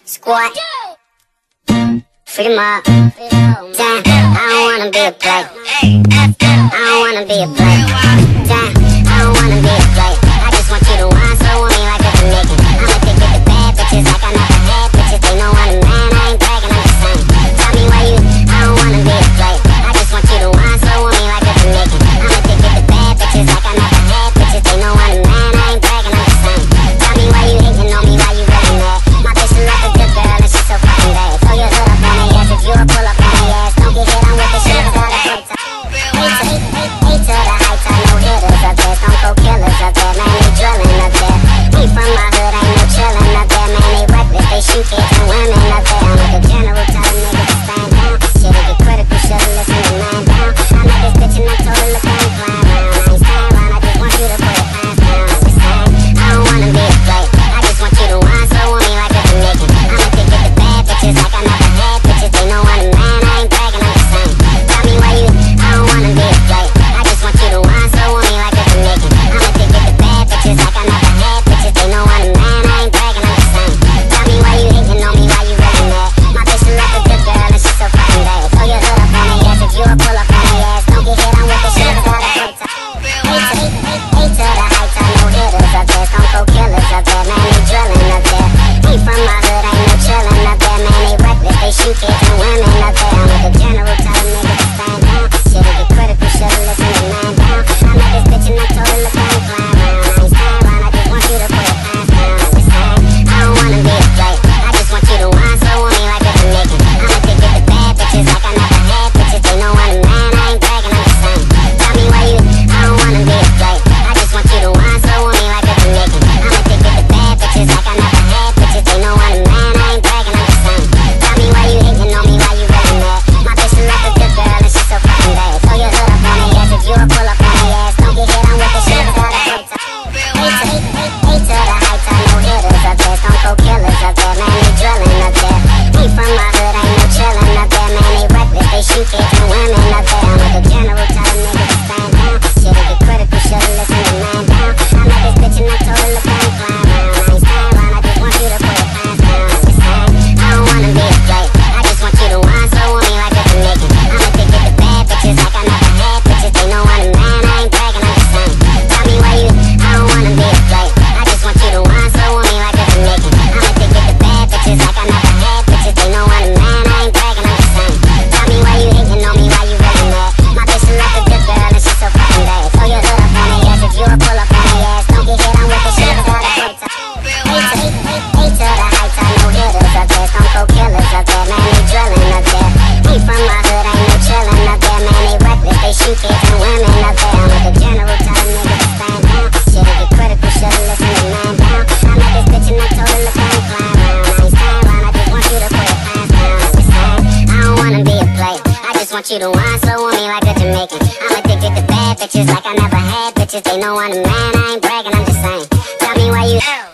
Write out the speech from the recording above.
Squat. Free them up. Damn, I don't wanna be a player. I don't wanna be a player. Damn, I don't wanna be a player. I just want you to whine slow on me like a Jamaican. I'm addicted to bad bitches like I never had bitches. They know I'm a man, I ain't bragging, I'm just saying. Tell me why you, I don't wanna be a player. I just want you to whine slow on me like a Jamaican. I'm addicted to bad bitches like I never had bitches. They know I'm a man, I ain't bragging, I'm just saying. Tell me why you hating on me, why you really mad. My bitch is like a good girl and she's so fucking bad. Throw your hood up on her ass if you a pull up on her ass. Don't get hit on with the shit without a quick time. Hate to the high top, no hitters up there. Stone cold killers up there, man, they drilling up there. Ain't from my hood, ain't no chillin' up there, man, they reckless. They shoot kids and women up there. I'm like a general, tell them niggas to stand down. Shit'll get critical, should've listened to man down. I met this bitch and I told her, look, I ain't playing around. I ain't staying around, I just want you to put your pants down. I'm just saying, I don't wanna be a player. I just want you to whine slow on me like a Jamaican. I'm addicted to bad bitches like I never had bitches. They know I'm a man, I ain't bragging, I'm just saying. Tell me why you, I don't wanna be a player. I just want you to whine slow on me like a Jamaican. I'm addicted to bad bitches like I never had bitches. They know I'm a man, I ain't bragging, I'm just saying. Tell me why you hating on me, why you really mad. My bitch is like a good girl and she's so fucking bad. Throw your hood up on her ass if you a pull up on her ass. Don't get hit on with the shit without a quick time. Hate to the high top, no hitters up there. Stone cold killers up there, man, they drilling up there. Ain't from my hood, ain't no chillin' up there, man, they reckless. They shoot kids and women up there. I'm like a general, tell them niggas to stand down. Shit'll get critical, should've listened to man down. I met this bitch and I told her, look, I ain't playing around. I ain't staying around, I just want you to put your pants down. I'm just saying, I don't wanna be a player. I just want you to whine slow on me like a Jamaican. I'm addicted to bad bitches like I never had bitches. They know I'm a man, I ain't bragging, I'm just saying. Tell me why you, I don't wanna be a player. I just want you to whine slow on me like a Jamaican. I'm addicted to bad bitches like I never had bitches. They know I'm a man, I ain't bragging, I'm just saying. Tell me why you hating on me, why you really mad. My bitch is like a good girl and she's so fucking bad. Throw your hood up on her ass if you a pull up on her ass. Don't get hit on with the shit without a quick time. Hate to the high top, no hitters up there. Stone cold killers up there, man, they drilling up there. Ain't from my hood, ain't no chillin' up there, man, they reckless. They shoot kids and women up there. I'm like a general, tell them niggas to stand down. Shit'll get critical, should've listened to man down. I met this bitch and I told her, look, I ain't playing around. I ain't staying around, I just want you to put your pants down. I'm just saying, I don't wanna be a player. I just want you to whine slow on me like a Jamaican. I'm addicted to bad bitches like I never had bitches. They know I'm a man, I ain't bragging, I'm just saying. Tell me why you, I don't wanna be a player. I just want you to whine slow on me like a Jamaican. I'm addicted to bad bitches like I never had bitches. They know I'm a man, I ain't bragging, I'm just saying. Tell me why you hating on me, why you really mad. My bitch is like a good girl and she's so fucking bad. Throw your hood up on her ass if you a pull up on her ass. Don't get hit on with the shit without a quick time. Hate to the high top, no hitters up there. Stone cold killers up there, man, they drilling up there. Ain't from my hood, ain't no chillin' up there, man, they reckless. They shoot kids and women up there. I'm like a general, tell them niggas to stand down. Shit'll get critical, should've listened to man down. I met this bitch and I told her, look, I ain't playing around. I ain't staying around, I just want you to put your pants down. I'm just saying, I don't wanna be a player. I just want you to whine slow on me like a Jamaican. I'm addicted to bad bitches like I never had bitches. They know I'm a man, I ain't bragging, I'm just saying. Tell me why you